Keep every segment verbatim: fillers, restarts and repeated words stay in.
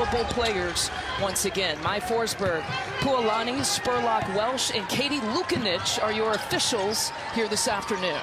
available players once again. Mai Forsberg, Puolani, Spurlock, Welsh, and Katie Lukanich are your officials here this afternoon.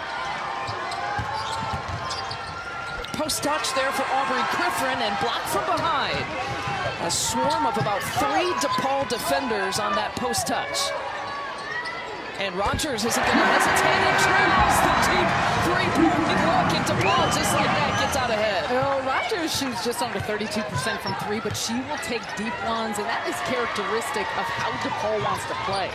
Post touch there for Aubrey Griffin and blocked from behind. A swarm of about three DePaul defenders on that post touch. And Rogers isn't going to hesitate and tries the deep three-point look, and DePaul just like that gets out ahead. Well, Rogers shoots just under thirty-two percent from three, but she will take deep ones, and that is characteristic of how DePaul wants to play.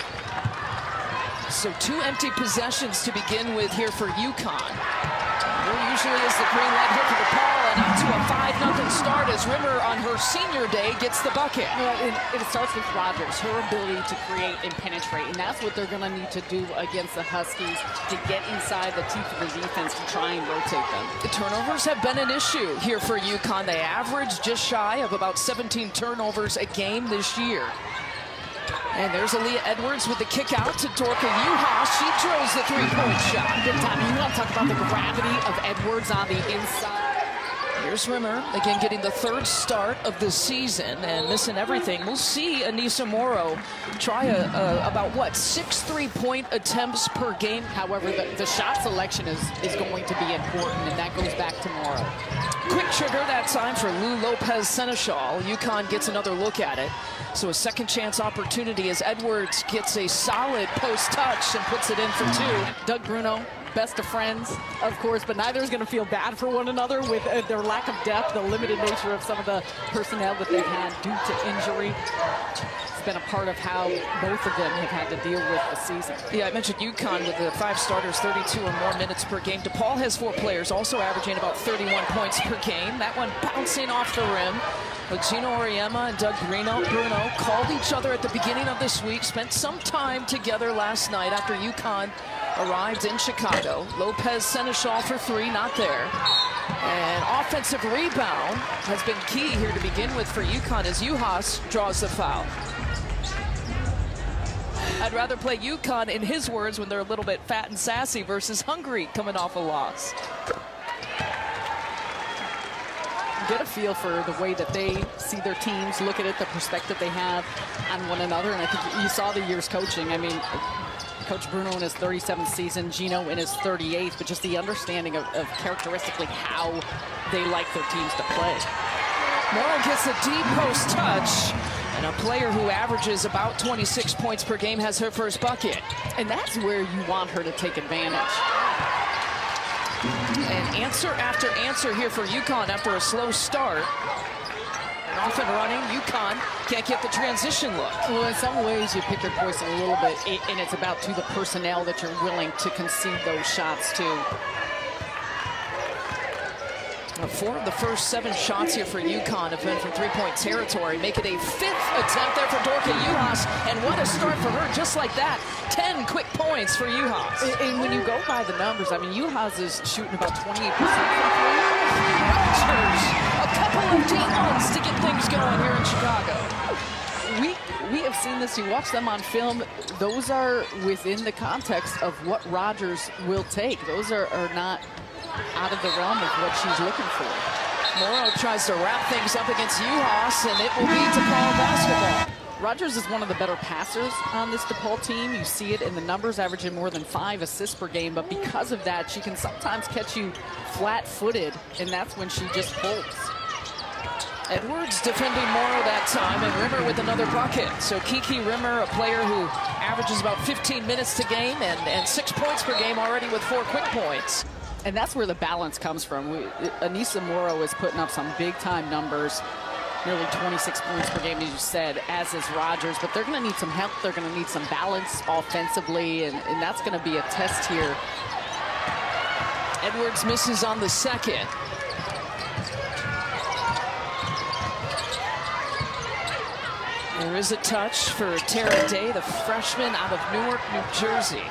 So two empty possessions to begin with here for UConn. There usually is the green light here for DePaul, and up to a five nothing start as Rimmer on her senior day gets the bucket. Well, it, it starts with Rogers, her ability to create and penetrate, and that's what they're going to need to do against the Huskies, to get inside the teeth of the defense to try and rotate them. The turnovers have been an issue here for UConn. They average just shy of about seventeen turnovers a game this year. And there's Aaliyah Edwards with the kick out to Dorka Juhas. She drills the three-point shot. Good time. You want to talk about the gravity of Edwards on the inside. Here's Rimmer, again getting the third start of the season and missing everything. We'll see Aneesah Morrow try a, a, about, what, six three-point attempts per game. However, the, the shot selection is, is going to be important, and that goes back to Morrow. Quick trigger that time for Lou Lopez Sénéchal. UConn gets another look at it. So a second chance opportunity as Edwards gets a solid post touch and puts it in for two. Doug Bruno, best of friends, of course, but neither is going to feel bad for one another with uh, their lack of depth, the limited nature of some of the personnel that they've had due to injury. It's been a part of how both of them have had to deal with the season. Yeah, I mentioned UConn with the five starters, thirty-two or more minutes per game. DePaul has four players, also averaging about thirty-one points per game. That one bouncing off the rim. But Gino Auriemma and Doug Bruno, Bruno called each other at the beginning of this week, spent some time together last night after UConn arrived in Chicago. Lopez Sénéchal for three, not there. And offensive rebound has been key here to begin with for UConn as Juhas draws the foul. I'd rather play UConn, in his words, when they're a little bit fat and sassy versus hungry coming off a loss. Get a feel for the way that they see their teams, look at it, the perspective they have on one another. And I think you saw the years coaching. I mean, Coach Bruno in his thirty-seventh season, Gino in his thirty-eighth, but just the understanding of, of characteristically how they like their teams to play. Morrow gets a deep post touch, and a player who averages about twenty-six points per game has her first bucket. And that's where you want her to take advantage. And answer after answer here for UConn after a slow start. And off and running, UConn can't get the transition look. Well, in some ways, you pick your poison a little bit, and it's about to the personnel that you're willing to concede those shots to. Four of the first seven shots here for UConn have been from three-point territory. Make it a fifth attempt there for Dorka Juhas, and what a start for her, just like that. Ten quick points for Juhas. And, and when you go by the numbers, I mean, Juhas is shooting about twenty-eight percent from three. Rogers, a couple of deep ones to get things going here in Chicago. We we have seen this. You watch them on film. Those are within the context of what Rogers will take. Those are, are not out of the realm of what she's looking for. Morrow tries to wrap things up against Juhas, and it will be DePaul basketball. Rogers is one of the better passers on this DePaul team. You see it in the numbers, averaging more than five assists per game, but because of that, she can sometimes catch you flat-footed, and that's when she just holds. Edwards defending Morrow that time, and Rimmer with another bucket. So Kiki Rimmer, a player who averages about fifteen minutes to game and, and six points per game already with four quick points. And that's where the balance comes from. We, Aneesah Morrow is putting up some big-time numbers, nearly twenty-six points per game, as you said, as is Rogers. But they're going to need some help. They're going to need some balance offensively, and, and that's going to be a test here. Edwards misses on the second. There is a touch for Tara Day, the freshman out of Newark, New Jersey.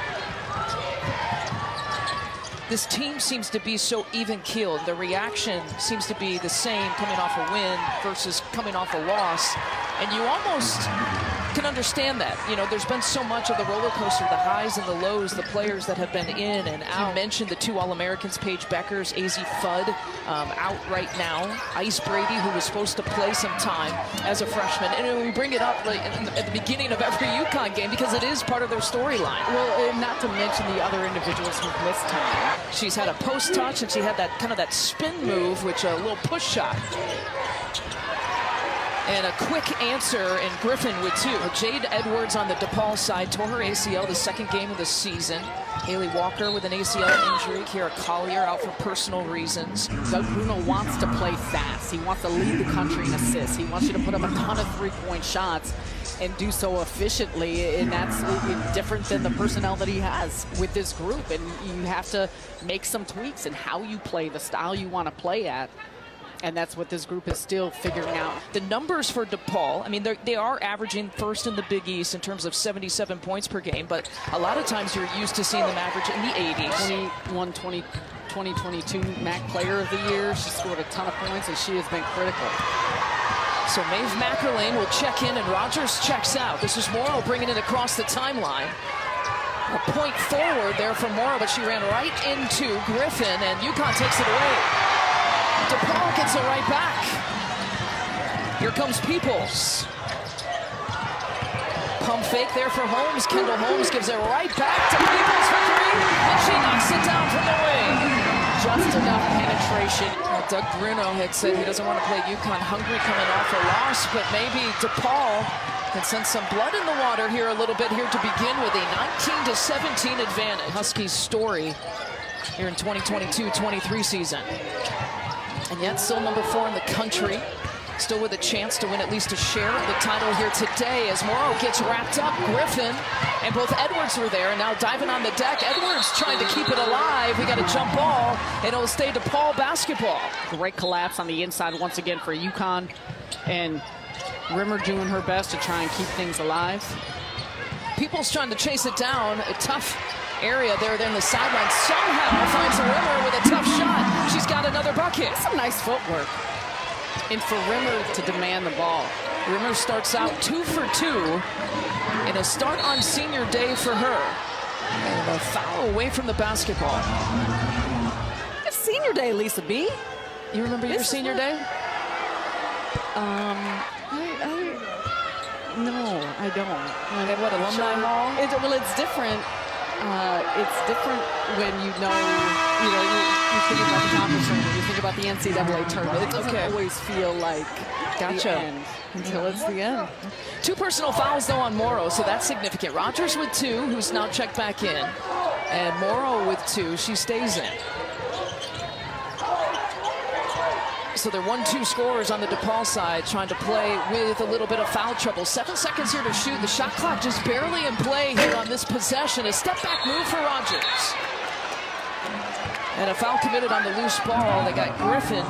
This team seems to be so even-keeled. The reaction seems to be the same coming off a win versus coming off a loss. And you almost can understand that. You know, there's been so much of the roller coaster, the highs and the lows, the players that have been in and out. You mentioned the two All-Americans, Paige Beckers, A Z Fudd, um, out right now. Ice Brady, who was supposed to play some time as a freshman. And we bring it up like, at the beginning of every UConn game because it is part of their storyline. Well, and not to mention the other individuals who've missed time. She's had a post touch, and she had that kind of that spin move, which a little push shot. And a quick answer, and Griffin with two. Jade Edwards on the DePaul side tore her A C L the second game of the season. Haley Walker with an A C L injury. Kira Collier out for personal reasons. Doug Bruno wants to play fast. He wants to lead the country in assists. He wants you to put up a ton of three-point shots and do so efficiently, and that's different than the personnel that he has with this group. And you have to make some tweaks in how you play, the style you want to play at. And that's what this group is still figuring out. The numbers for DePaul, I mean, they are averaging first in the Big East in terms of seventy-seven points per game, but a lot of times you're used to seeing them average in the eighties. twenty-one, twenty, twenty twenty-two M A C Player of the Year. She scored a ton of points, and she has been critical. So Maeve Mackerlane will check in, and Rogers checks out. This is Morrow bringing it across the timeline. A point forward there from Morrow, but she ran right into Griffin, and UConn takes it away. DePaul gets it right back. Here comes Peoples. Pump fake there for Holmes. Kendall Holmes gives it right back to Peoples for three, and she knocks it down from the wing. Just enough penetration. Well, Doug Bruno had said he doesn't want to play UConn hungry coming off a loss, but maybe DePaul can send some blood in the water here a little bit here to begin with a nineteen to seventeen advantage. Huskies story here in twenty twenty-two twenty-three season. And yet still number four in the country. Still with a chance to win at least a share of the title here today as Morrow gets wrapped up. Griffin and both Edwards were there, and now diving on the deck. Edwards trying to keep it alive. We got a jump ball, and it'll stay DePaul basketball. Great collapse on the inside once again for UConn. And Rimmer doing her best to try and keep things alive. People's trying to chase it down. A tough area there, there in the sideline. Somehow finds Rimmer with a tough shot. She's got another bucket. That's some nice footwork. And for Rimmer to demand the ball. Rimmer starts out two for two. And a start on senior day for her. And a foul away from the basketball. It's senior day, Lisa B. You remember your senior day? Um, I, I, no, I don't. At what, Alumni Hall? It, well, it's different. Uh, it's different when you know, you know, you, you think about the conference tournament, you think about the N C double A tournament. It doesn't okay. always feel like gotcha. the end until it's the end. Two personal fouls, though, on Morrow, so that's significant. Rogers with two, who's now checked back in. And Morrow with two, she stays in. So they're one two scorers on the DePaul side, trying to play with a little bit of foul trouble. Seven seconds here to shoot. The shot clock just barely in play here on this possession. A step-back move for Rogers. And a foul committed on the loose ball. They got Griffin.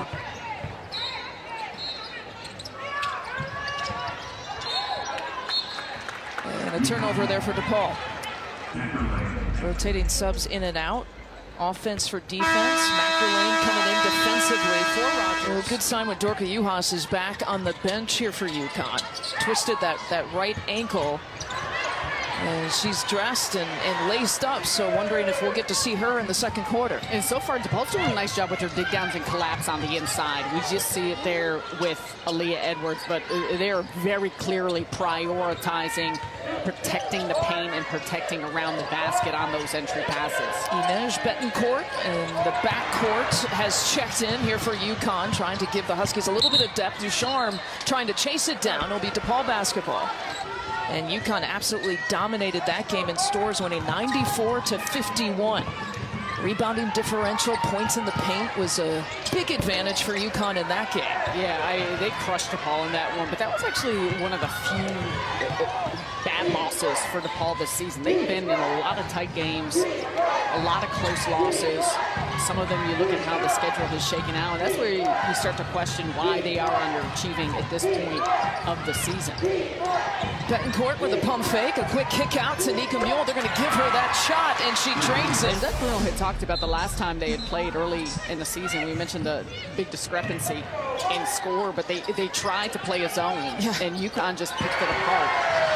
And a turnover there for DePaul. Rotating subs in and out. Offense for defense. Mackerlane coming in defensively for Rogers. Well, good sign when Dorka Juhas is back on the bench here for UConn. Twisted that, that right ankle. And she's dressed and, and laced up, so wondering if we'll get to see her in the second quarter. And so far, DePaul's doing a nice job with their dig downs and collapse on the inside. We just see it there with Aaliyah Edwards, but they're very clearly prioritizing protecting the paint and protecting around the basket on those entry passes. Inej Betancourt and the backcourt has checked in here for UConn, trying to give the Huskies a little bit of depth. Ducharme trying to chase it down. It'll be DePaul basketball. And UConn absolutely dominated that game in Stores, winning ninety-four to fifty-one. Rebounding differential, points in the paint was a big advantage for UConn in that game. Yeah, I, they crushed DePaul in that one, but that was actually one of the few bad losses for DePaul this season. They've been in a lot of tight games, a lot of close losses. Some of them, you look at how the schedule is shaken out, and that's where you, you start to question why they are underachieving at this point of the season. Betancourt with a pump fake, a quick kick out to Nika Mühl. They're going to give her that shot, and she drains it. And Doug Bruno had talked about the last time they had played early in the season. We mentioned the big discrepancy in score, but they they tried to play a zone, yeah. and UConn just picked it apart.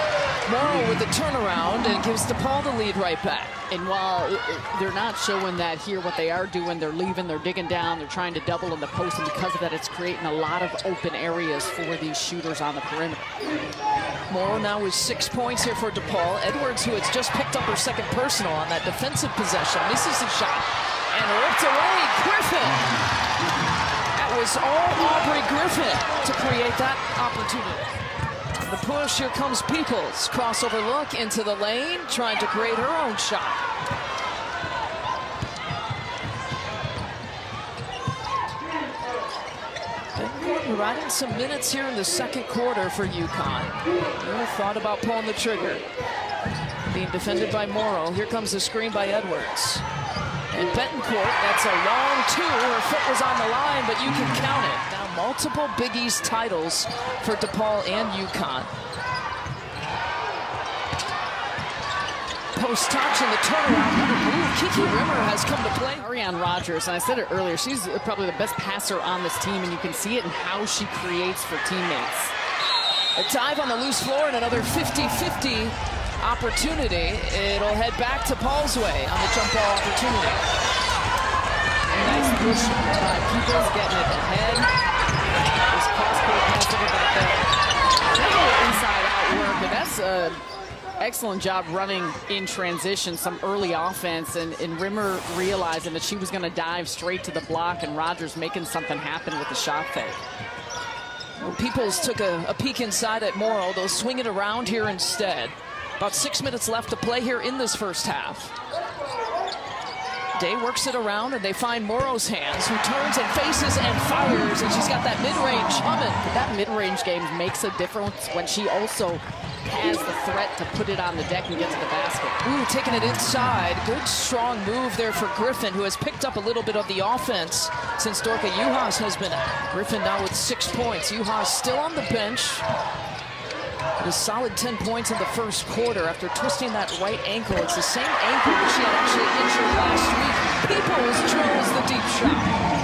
Morrow with the turnaround and gives DePaul the lead right back. And while they're not showing that here, what they are doing, they're leaving, they're digging down, they're trying to double in the post, and because of that, it's creating a lot of open areas for these shooters on the perimeter. Morrow now with six points here for DePaul. Edwards, who has just picked up her second personal on that defensive possession, misses the shot and ripped away. Griffin. That was all Aubrey Griffin to create that opportunity. The push, here comes Peoples. Crossover look into the lane, trying to create her own shot. Bencourt providing some minutes here in the second quarter for UConn. They thought about pulling the trigger. Being defended by Morrow. Here comes the screen by Edwards. And Bencourt, that's a long two. Her foot was on the line, but you can count it. Now multiple Big East titles for DePaul and UConn. Post touch and the turnaround. What a move. Kiki Rimmer has come to play. Ariane Rogers, and I said it earlier, she's probably the best passer on this team, and you can see it in how she creates for teammates. A dive on the loose floor and another fifty fifty opportunity. It'll head back to Paul's way on the jump ball opportunity. A nice push by Peoples, getting it ahead. This cross-court pass over back there. Inside-out work, and that's a excellent job running in transition, some early offense, and, and Rimmer realizing that she was going to dive straight to the block, and Rogers making something happen with the shot fake. Well, Peoples took a, a peek inside at Morrow. They'll swing it around here instead. About six minutes left to play here in this first half. Day works it around, and they find Morrow's hands, who turns and faces and fires, and she's got that mid-range humming. That mid-range game makes a difference when she also has the threat to put it on the deck and get to the basket. Ooh, taking it inside. Good, strong move there for Griffin, who has picked up a little bit of the offense since Dorka Juhas has been out. Griffin now with six points. Juhas still on the bench. A solid ten points in the first quarter after twisting that right ankle. It's the same ankle that she had actually injured last week. Peoples drills the deep shot.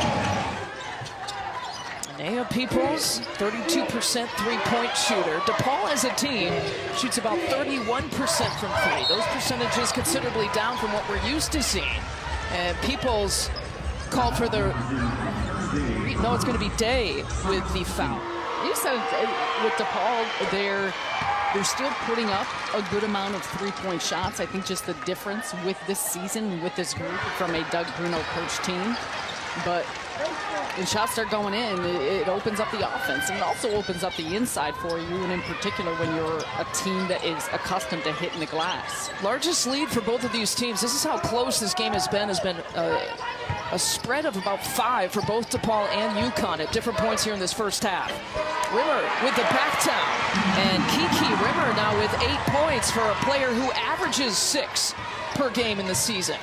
Anaya Peoples, thirty-two percent three-point shooter. DePaul as a team shoots about thirty-one percent from three. Those percentages considerably down from what we're used to seeing. And Peoples called for the... No, it's going to be Day with the foul. You said with DePaul, they're, they're still putting up a good amount of three-point shots. I think just the difference with this season, with this group from a Doug Bruno coach team. But when shots start going in, it opens up the offense, and it also opens up the inside for you, and in particular when you're a team that is accustomed to hitting the glass. Largest lead for both of these teams. This is how close this game has been, has been uh, a spread of about five for both DePaul and UConn at different points here in this first half. Rimmer with the back towel, and Kiki Rimmer now with eight points for a player who averages six per game in the season.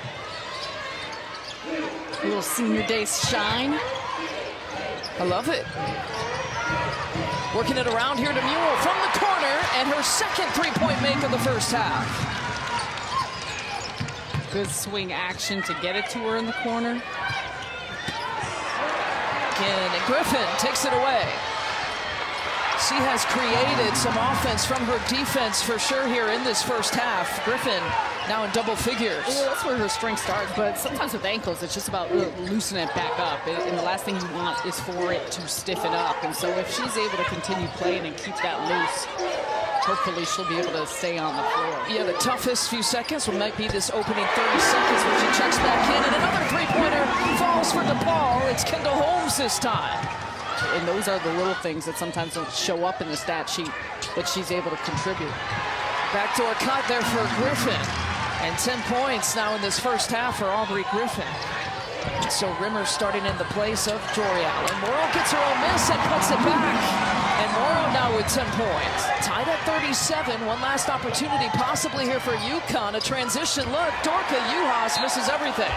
A little senior day shine. I love it. Working it around here to Mühl from the corner, and her second three-point make of the first half. Good swing action to get it to her in the corner. Again, and Griffin takes it away. She has created some offense from her defense for sure here in this first half. Griffin now in double figures. Well, that's where her strength starts, but sometimes with ankles, it's just about loosening it back up. And the last thing you want is for it to stiffen up. And so if she's able to continue playing and keep that loose, hopefully she'll be able to stay on the floor. Yeah, the toughest few seconds might be this opening thirty seconds when she checks back in, and another three-pointer falls for DePaul. It's Kendall Holmes this time. And those are the little things that sometimes don't show up in the stat sheet, but she's able to contribute. Backdoor cut there for Griffin. And ten points now in this first half for Aubrey Griffin. So Rimmer starting in the place of Jory Allen. Morrow gets her own miss and puts it back. And Morrow now with ten points. Tied at thirty-seven. One last opportunity possibly here for UConn. A transition look. Dorka Juhas misses everything.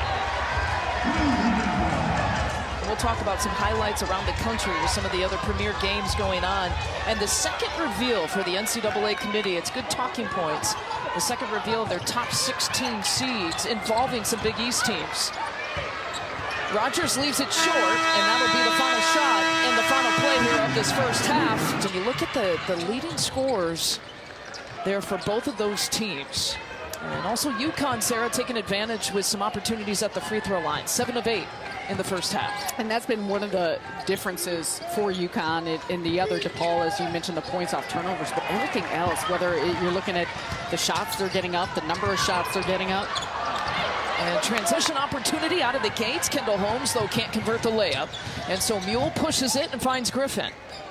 We'll talk about some highlights around the country with some of the other premier games going on. And the second reveal for the N C double A committee, it's good talking points. The second reveal of their top sixteen seeds involving some Big East teams. Rogers leaves it short, and that'll be the final shot and the final play here of this first half. When you look at the, the leading scorers there for both of those teams. And also UConn, Sarah, taking advantage with some opportunities at the free throw line. Seven of eight in the first half. And that's been one of the differences for UConn in, in the other DePaul, as you mentioned, the points off turnovers, but everything else, whether it, you're looking at the shots they're getting up, the number of shots they're getting up. And transition opportunity out of the gates. Kendall Holmes, though, can't convert the layup. And so Mühl pushes it and finds Griffin.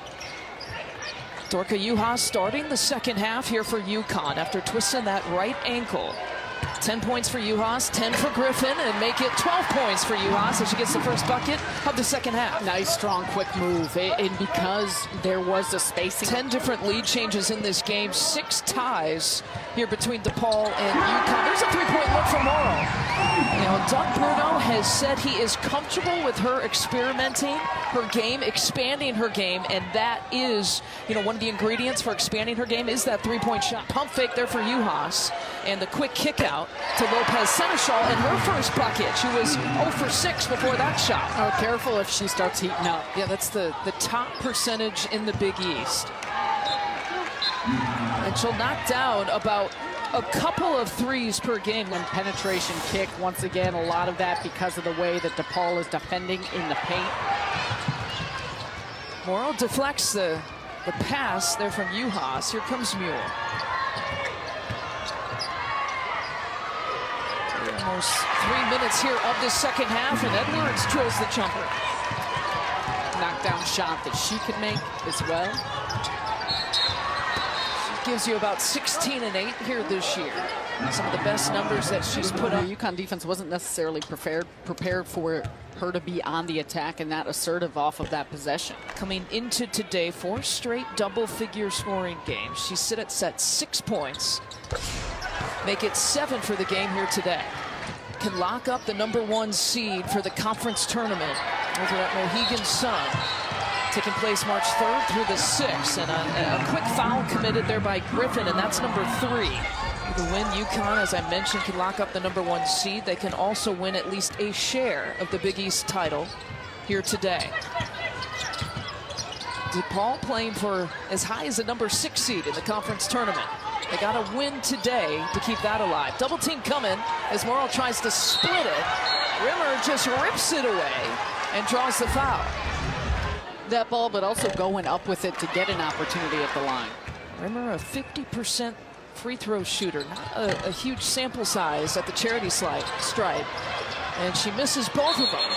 Dorka Juhas starting the second half here for UConn after twisting that right ankle. ten points for Juhas, ten for Griffin, and make it twelve points for Juhas as she gets the first bucket of the second half. Nice, strong, quick move. And because there was a spacing. ten different lead changes in this game, six ties here between DePaul and UConn. There's a three-point look for Morrow. You know, Doug Bruno has said he is comfortable with her experimenting her game, expanding her game, and that is, you know, one of the ingredients for expanding her game is that three-point shot. Pump fake there for Juhas, and the quick kick out to Lopez Sénéchal in her first bucket. She was zero for six before that shot. Oh, careful if she starts heating up. Yeah, that's the, the top percentage in the Big East. And she'll knock down about a couple of threes per game. And penetration kick, once again, a lot of that because of the way that DePaul is defending in the paint. Morrow deflects the, the pass there from Juhas. Here comes Mühl. Almost three minutes here of the second half, and Edwards drills the jumper. Knockdown shot that she could make as well. She gives you about sixteen and eight here this year. Some of the best numbers that she's put up. The UConn defense wasn't necessarily prepared prepared for her to be on the attack and that assertive off of that possession. Coming into today, four straight double-figure scoring games. She sit at set six points. Make it seven for the game here today. Can lock up the number one seed for the conference tournament over at Mohegan Sun. Taking place March third through the sixth. And a, a quick foul committed there by Griffin, and that's number three. The win, UConn, as I mentioned, can lock up the number one seed. They can also win at least a share of the Big East title here today. DePaul playing for as high as the number six seed in the conference tournament. They got to win today to keep that alive. Double team coming as Morrow tries to split it. Rimmer just rips it away and draws the foul. That ball, but also going up with it to get an opportunity at the line. Rimmer, a fifty percent free throw shooter. Not a, a huge sample size at the charity slide, stripe. And she misses both of them.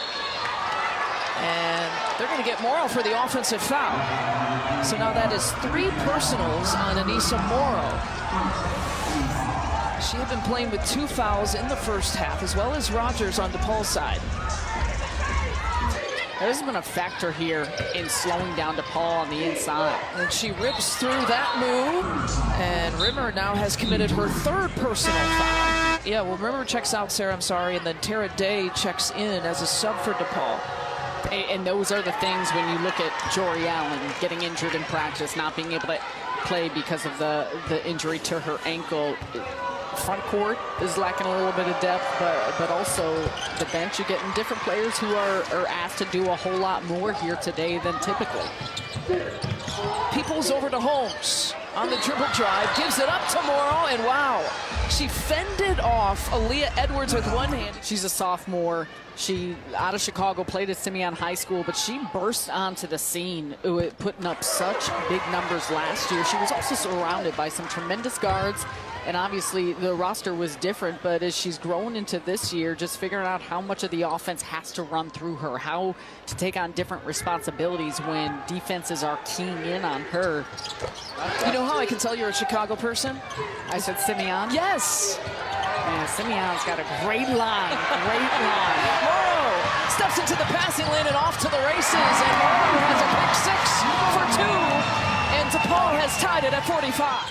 And they're going to get Morrow for the offensive foul. So now that is three personals on Aneesah Morrow. She had been playing with two fouls in the first half, as well as Rogers on DePaul's side. There's been a factor here in slowing down DePaul on the inside. And she rips through that move. And Rimmer now has committed her third personal foul. Yeah, well, Rimmer checks out, Sarah, I'm sorry, and then Tara Day checks in as a sub for DePaul. And those are the things when you look at Jory Allen getting injured in practice, not being able to play because of the, the injury to her ankle. Front court is lacking a little bit of depth, but but also the bench, you're getting different players who are, are asked to do a whole lot more here today than typically. Peoples over to Holmes on the dribble drive, gives it up to Morrow, and wow, she fended off Aaliyah Edwards with one hand. She's a sophomore. She, out of Chicago, played at Simeon High School, but she burst onto the scene, putting up such big numbers last year. She was also surrounded by some tremendous guards, and obviously the roster was different, but as she's grown into this year, just figuring out how much of the offense has to run through her, how to take on different responsibilities when defenses are keying in on her. You know how I can tell you're a Chicago person? I said Simeon? Yes. Man, Simeon's got a great line, great line. Morrow steps into the passing lane and off to the races, and Morrow has a pick six for two, and DePaul has tied it at forty-five.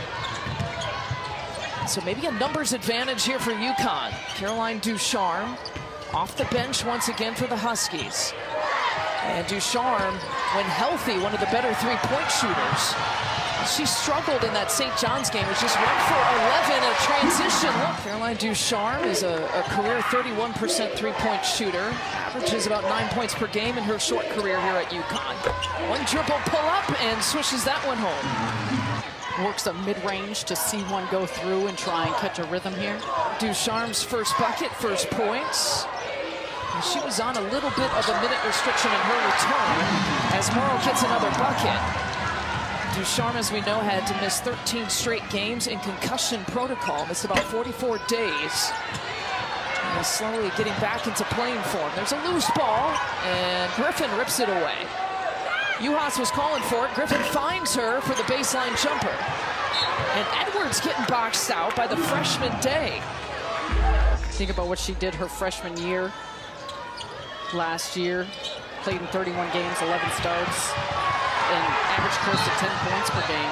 So maybe a numbers advantage here for UConn. Caroline Ducharme off the bench once again for the Huskies. And Ducharme, when healthy, one of the better three-point shooters. She struggled in that Saint John's game. It was just one for eleven, a transition look. Caroline Ducharme is a, a career thirty-one percent three-point shooter. Averages about nine points per game in her short career here at UConn. One dribble pull-up and swishes that one home. works a mid-range to see one go through and try and catch a rhythm here. Ducharme's first bucket, first points. And she was on a little bit of a minute restriction in her return as Morrow gets another bucket. Ducharme, as we know, had to miss thirteen straight games in concussion protocol. Missed about forty-four days. And is slowly getting back into playing form. There's a loose ball, and Griffin rips it away. Uhas was calling for it. Griffin finds her for the baseline jumper. And Edwards getting boxed out by the freshman Day. Think about what she did her freshman year. Last year, played in thirty-one games, eleven starts, and averaged close to ten points per game.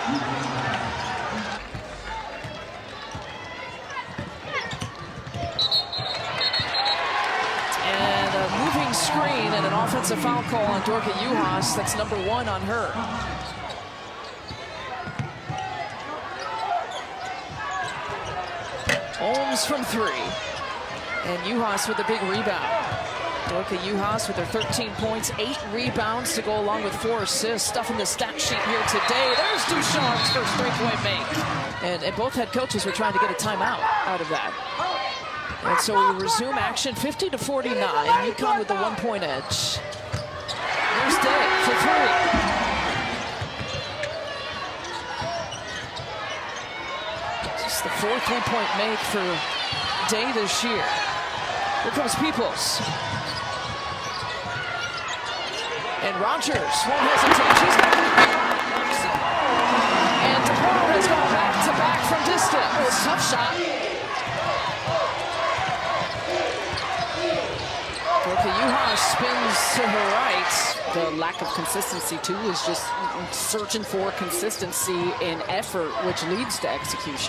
And a moving screen and an offensive foul call on Dorka Uhas. That's number one on her. Holmes from three. And Uhas with a big rebound. Dorka Uhas with her thirteen points, eight rebounds to go along with four assists. Stuff in the stat sheet here today. There's Ducharme's first three-point make. And, and both head coaches were trying to get a timeout out of that. And so we resume action, fifty to forty-nine. UConn with the one-point edge. There's Day for three. Just the fourth three-point make for Day this year. Here comes Peoples. And Rogers won't hesitate. She's got it. And DePaul has gone back to back from distance. Oh, tough shot. Dorka Uhas spins to her right. The lack of consistency, too, is just searching for consistency in effort, which leads to execution.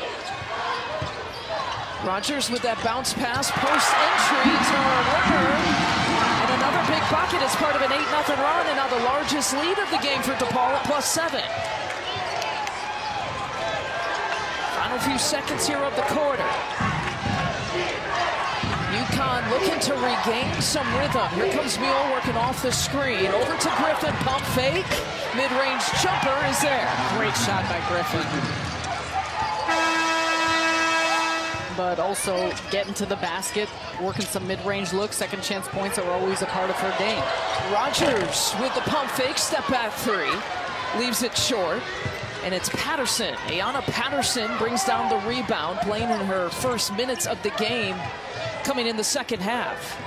Rogers with that bounce pass, post-entry to River. And another big bucket as part of an eight nothing run, and now the largest lead of the game for DePaul at plus seven. Final few seconds here of the quarter. UConn looking to regain some rhythm. Here comes Mühl working off the screen. Over to Griffin, pump fake. Mid-range jumper is there. Great shot by Griffin. But also getting to the basket, working some mid-range looks. Second chance points are always a part of her game. Rogers with the pump fake, step back three. Leaves it short. And it's Patterson. Ayanna Patterson brings down the rebound, playing in her first minutes of the game, coming in the second half.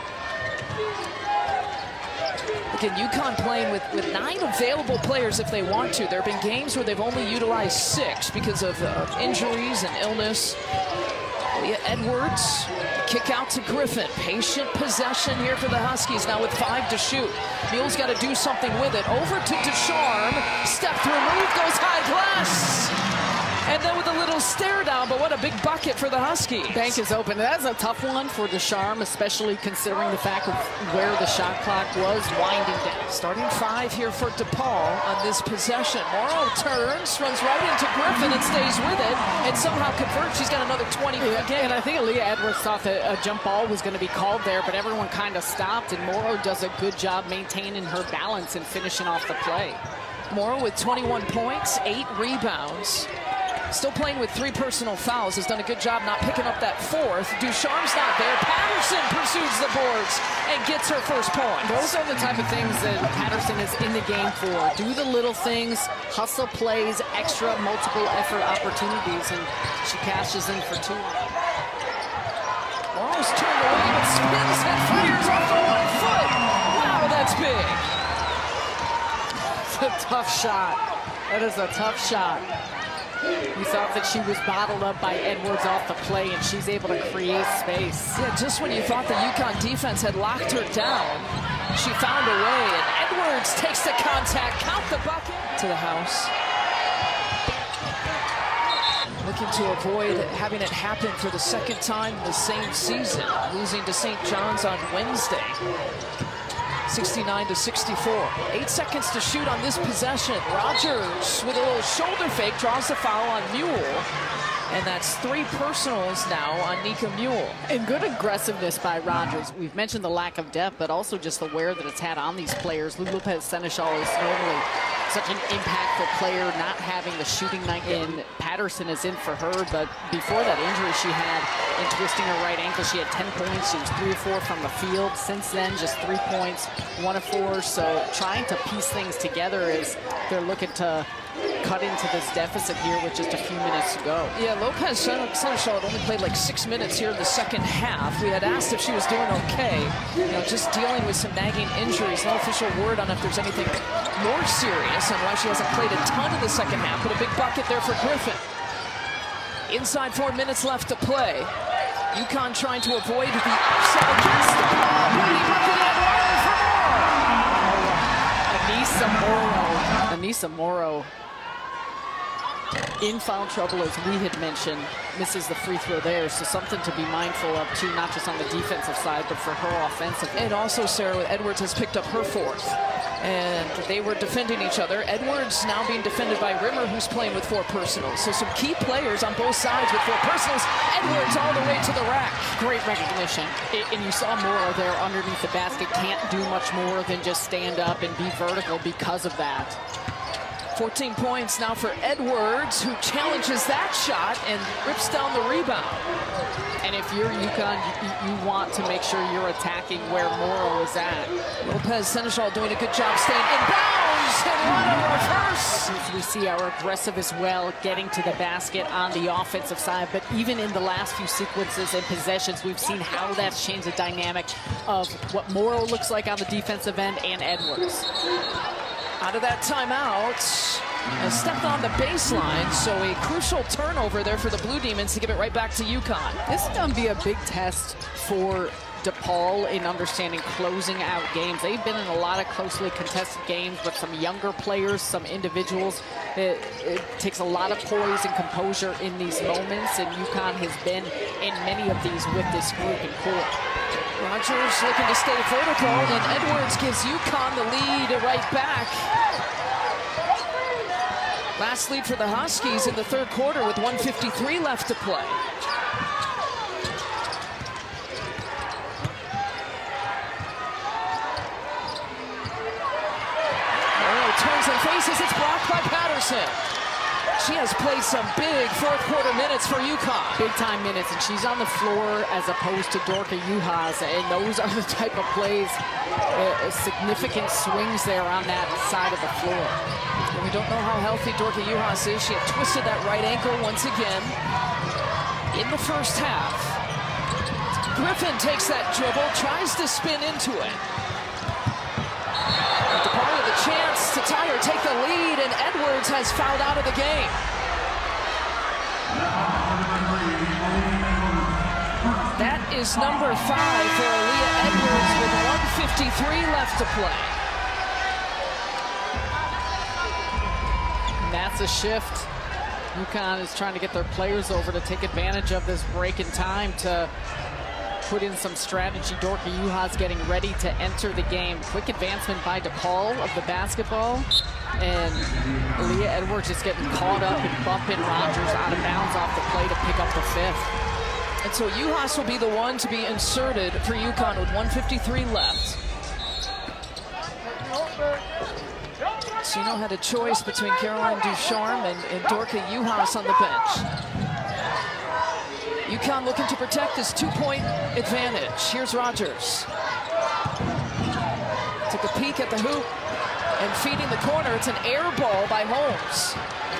Again, UConn playing with, with nine available players if they want to. There have been games where they've only utilized six because of uh, injuries and illness. Aaliyah Edwards, kick out to Griffin. Patient possession here for the Huskies, now with five to shoot. Mühl's got to do something with it. Over to Ducharme. Step through move, goes high glass. And then with a little stare down, but what a big bucket for the Huskies. Bank is open. That's a tough one for Ducharme, especially considering the fact of where the shot clock was winding down. Starting five here for DePaul on this possession. Morrow turns, runs right into Griffin and stays with it, and somehow converts. She's got another twenty for the game. And I think Aaliyah Edwards thought that a jump ball was going to be called there, but everyone kind of stopped, and Morrow does a good job maintaining her balance and finishing off the play. Morrow with twenty-one points, eight rebounds. Still playing with three personal fouls. Has done a good job not picking up that fourth. Ducharme's not there. Patterson pursues the boards and gets her first point. Those are the type of things that Patterson is in the game for. Do the little things, hustle plays, extra multiple effort opportunities, and she cashes in for two. Morrow's turned away, but spins and fires off the one foot. Wow, that's big. It's a tough shot. That is a tough shot. You thought that she was bottled up by Edwards off the play, and she's able to create space. Yeah, just when you thought the UConn defense had locked her down, she found a way, and Edwards takes the contact, count the bucket to the house. Looking to avoid having it happen for the second time in the same season, losing to Saint John's on Wednesday. sixty-nine to sixty-four. Eight seconds to shoot on this possession. Rogers with a little shoulder fake draws the foul on Mühl. And that's three personals now on Nika Mühl. And good aggressiveness by Rogers. We've mentioned the lack of depth, but also just the wear that it's had on these players. Lopez, Sénéchal is normally such an impactful player, not having the shooting night in. Patterson is in for her, but before that injury she had in twisting her right ankle, she had ten points. She was three or four from the field. Since then, just three points, one of four. So trying to piece things together as they're looking to cut into this deficit here with just a few minutes to go. Yeah, Lopez Sénéchal had only played like six minutes here in the second half. We had asked if she was doing okay. You know, just dealing with some nagging injuries. No official word on if there's anything more serious and why she hasn't played a ton in the second half, but a big bucket there for Griffin. Inside four minutes left to play. UConn trying to avoid the offset against the ball. Brady bucket in, one for more. Aneesah Morrow. Aneesah Morrow in foul trouble, as we had mentioned, misses the free throw there. So something to be mindful of, too, not just on the defensive side, but for her offensive. And also, Sarah, Edwards has picked up her fourth. And they were defending each other. Edwards now being defended by Rimmer, who's playing with four personals. So some key players on both sides with four personals. Edwards all the way to the rack. Great recognition. And you saw Morrow there underneath the basket. Can't do much more than just stand up and be vertical because of that. fourteen points now for Edwards, who challenges that shot and rips down the rebound. And if you're UConn, you, you want to make sure you're attacking where Morrow is at. Lopez Sénéchal doing a good job staying in bounds and what a reverse. As we see our aggressive as well, getting to the basket on the offensive side. But even in the last few sequences and possessions, we've seen how that's changed the dynamic of what Morrow looks like on the defensive end and Edwards. Out of that timeout, uh, stepped on the baseline, so a crucial turnover there for the Blue Demons to give it right back to UConn. This is going to be a big test for DePaul in understanding closing out games. They've been in a lot of closely contested games, but some younger players, some individuals. It, it takes a lot of poise and composure in these moments, and UConn has been in many of these with this group and core. Rogers looking to stay vertical, and Edwards gives UConn the lead right back. Last lead for the Huskies in the third quarter with one fifty-three left to play. Morrow turns and faces, it's blocked by Patterson. She has played some big fourth quarter minutes for UConn. Big time minutes, and she's on the floor as opposed to Dorka Juhas, and those are the type of plays, uh, significant swings there on that side of the floor. And we don't know how healthy Dorka Juhas is. She had twisted that right ankle once again in the first half. Griffin takes that dribble, tries to spin into it. DePaul with a chance to tie or take the lead, and Edwards has fouled out of the game. That is number five for Aaliyah Edwards with one fifty-three left to play. And that's a shift. UConn is trying to get their players over to take advantage of this break in time to put in some strategy. Dorka Juhas getting ready to enter the game. Quick advancement by DePaul of the basketball. And Aaliyah Edwards just getting caught up and bumping Rogers out of bounds off the play to pick up the fifth. And so Juhas will be the one to be inserted for UConn with one fifty-three left. Sino had a choice between Caroline Ducharme and, and Dorka Juhas on the bench. UConn looking to protect this two-point advantage. Here's Rogers. Took a peek at the hoop and feeding the corner. It's an air ball by Holmes.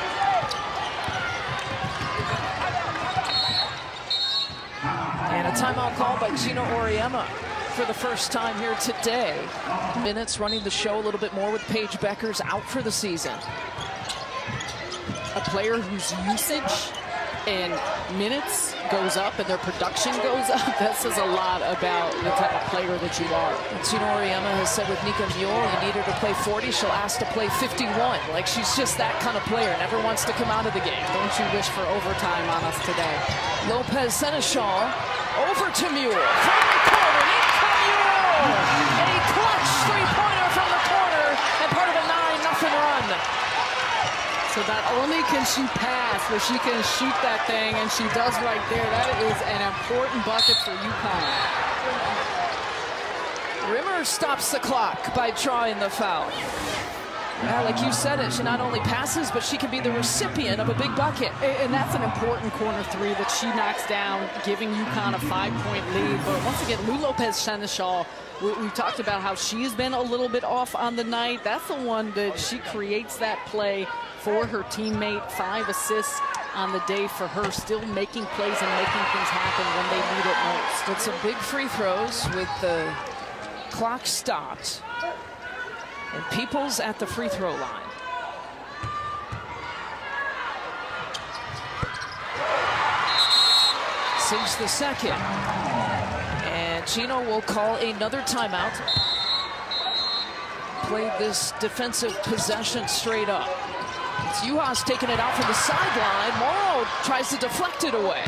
And a timeout called by Gina Auriemma for the first time here today. Minutes running the show a little bit more with Paige Beckers out for the season. A player whose usage and minutes goes up and their production goes up. That says a lot about the type of player that you are. Gina Auriemma has said with Nika Mühl, you need her to play forty, she'll ask to play fifty-one. Like, she's just that kind of player, never wants to come out of the game. Don't you wish for overtime on us today. Lopez Sénéchal over to Mühl. From the corner, Nika Mühl! A clutch three-pointer from the corner and part of a nine nothing run. So not only can she pass, but she can shoot that thing, and she does right there. That is an important bucket for UConn. Rimmer stops the clock by drawing the foul. Yeah, like you said it, she not only passes, but she can be the recipient of a big bucket. And that's an important corner three that she knocks down, giving UConn a five-point lead. But once again, Lou Lopez Sénéchal, we, we talked about how she's been a little bit off on the night. That's the one that she creates that play for her teammate. Five assists on the day for her, still making plays and making things happen when they need it most. With some big free throws with the clock stopped. And Peoples at the free throw line. Sinks the second. And Gino will call another timeout. Played this defensive possession straight up. It's Juhas taking it out from the sideline. Morrow tries to deflect it away.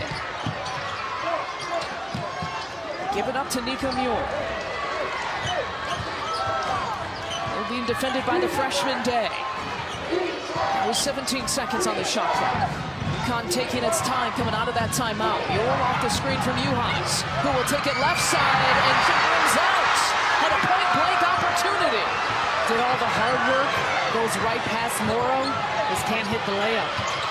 Give it up to Nika Mühl. They're being defended by the freshman Day. With seventeen seconds on the shot clock. UConn taking its time coming out of that timeout. Mühl off the screen from Juhas, who will take it left side and comes out. Had a point-blank opportunity. Did all the hard work, goes right past Morrow, just can't hit the layup.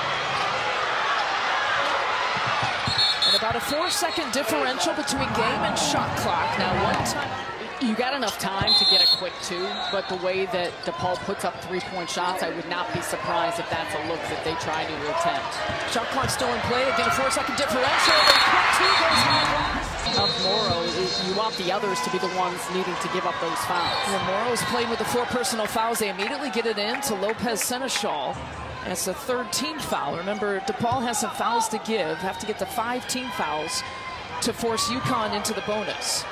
And about a four-second differential between game and shot clock. Now one time. You got enough time to get a quick two, but the way that DePaul puts up three-point shots, I would not be surprised if that's a look that they try to attempt. Shot clock still in play. Again, a four-second differential. A quick two goes home. Of Morrow, you want the others to be the ones needing to give up those fouls. When Morrow's playing with the four personal fouls, they immediately get it in to Lopez Sénéchal. That's the third team foul. Remember, DePaul has some fouls to give. Have to get to five team fouls to force UConn into the bonus.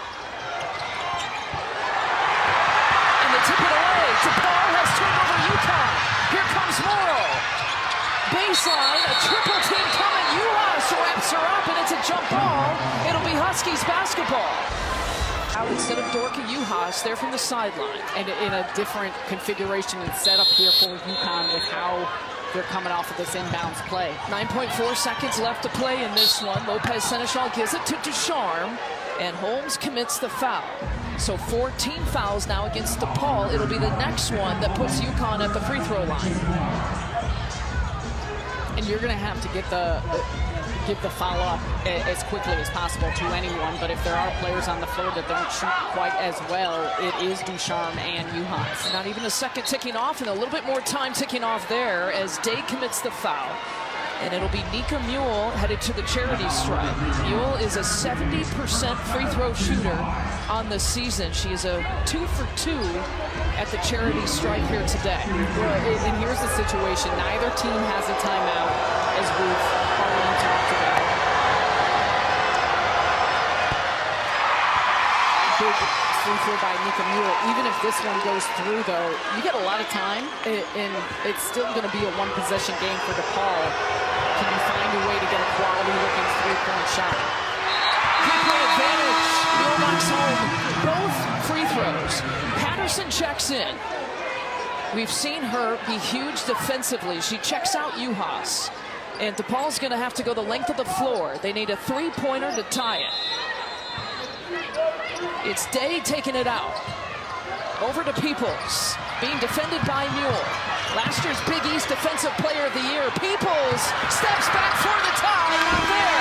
Tip it away. DePaul has turned over UConn. Here comes Morrow. Baseline, a triple team coming. Juhas wraps her up, and it's a jump ball. It'll be Huskies basketball. Out instead of Dorka Juhas, there from the sideline. And in a different configuration and setup here for UConn with how they're coming off of this inbounds play. nine point four seconds left to play in this one. Lopez Sénéchal gives it to Ducharme, and Holmes commits the foul. So fourteen fouls now against DePaul. It'll be the next one that puts UConn at the free throw line. And you're going to have to get the uh, give the foul up as quickly as possible to anyone. But if there are players on the floor that don't shoot quite as well, it is Ducharme and Juhas. Not even a second ticking off, and a little bit more time ticking off there as Day commits the foul. And it'll be Nika Mühl headed to the charity stripe. Mühl is a seventy percent free throw shooter on the season. She is a two for two at the charity stripe here today. Well, and here's the situation. Neither team has a timeout, as we've already talked about. Big free throw by Nika Mühl. Even if this one goes through, though, you get a lot of time, and it's still going to be a one-possession game for DePaul. Can you find a way to get a quality-looking three-point shot? Three-point advantage. Mühl knocks home both free throws. Patterson checks in. We've seen her be huge defensively. She checks out Juhas. And DePaul's going to have to go the length of the floor. They need a three-pointer to tie it. It's Day taking it out. Over to Peoples. Being defended by Mühl. Last year's Big East Defensive Player of the Year. Peoples steps back for the tie. Not there.